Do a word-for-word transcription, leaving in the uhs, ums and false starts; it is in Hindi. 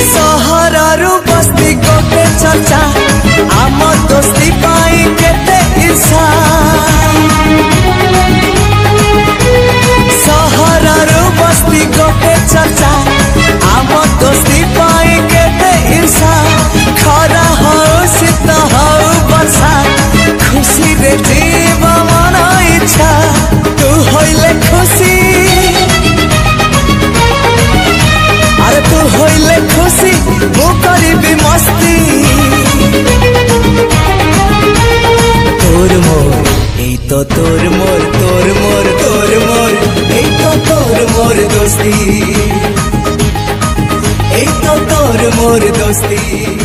सहरारू बस्ती गोटे चर्चा आम दोस्ती पाई केते ईर्षा सहरारू बस्ती गोटे चर्चा आम दोस्ती पाई केते ईर्षा खरा हो शीत हो वर्षा खुशी रे जीव मन इच्छा तू होइले खुशी अरे तू होइले खुशी मु करीबी मस्ती तोर मोर एई तो तोर मोर तोर मोर तोर मोर एई तो तोर मोर दोस्ती एई तो तोर मोर दोस्ती।